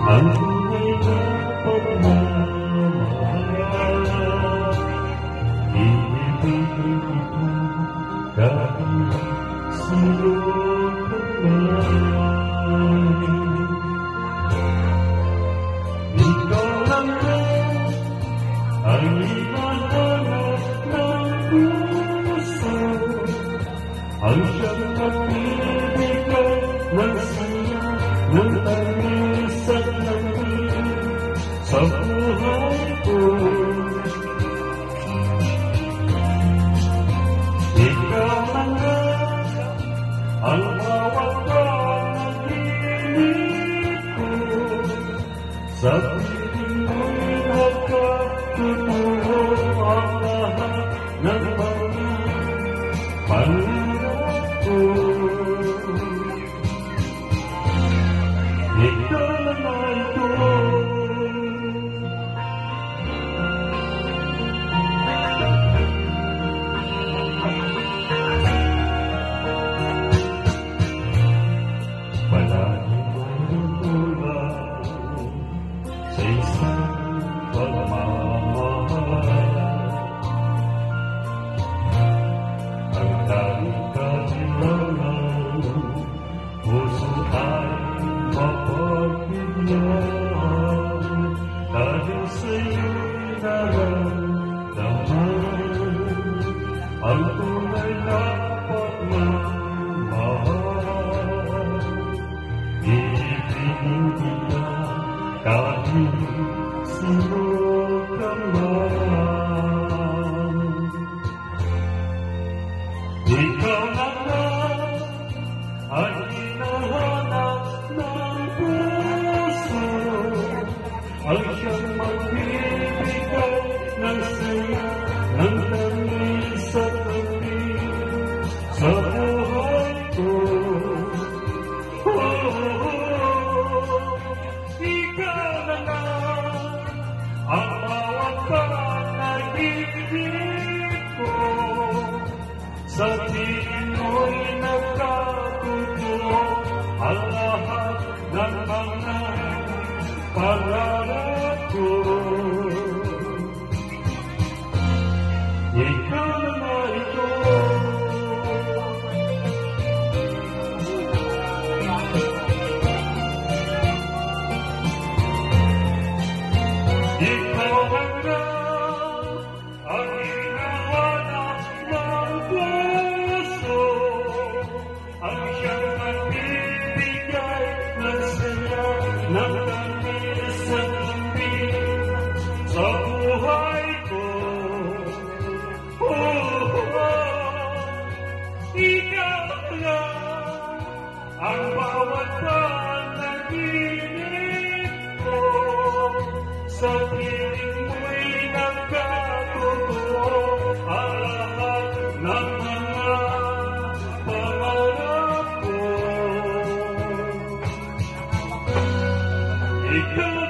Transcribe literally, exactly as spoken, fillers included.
ang tunay na pagmamahal. Ibigin kita kahit sulok man. Ikaw lang ang hinahanap ng puso, ang siyang nagbibigay ng saya, ng tamis at langit sa buhay ko. Ikaw lang ang bawat panaginip ko, sa piling mo'y nagkatutuo ang lahat ng mga pangarap ko. Ikaw lang ay ito. Palagi mayroon sa isang pagmamahal, ang tanging kailangan puso ay mapagbigyan, dahil sa'yo'y nararamdaman ang tunay na pagmamahal. Ibigin kita kahit sulok ka man. Ikaw na lang ang hinahanap ng puso, ang siyang magbibigay ng saya, ng tamis at langit sa buhay ko. Oh, oh, oh. Ikaw na lang ang bawat panaginip ko, sa tingin mo'y nagkatutuo ang lahat ng mga pangarap ko. Ikaw na ito. Ikaw lang ang hinahanap ng puso, ang siyang nagbibigay ng saya, ng tamis at langit sa buhay ko. Oh, oh, ikaw lang ang bawat panaginip ko, sa piling mo'y nagkatutuo ang lahat ng mga pangarap ko. Ikaw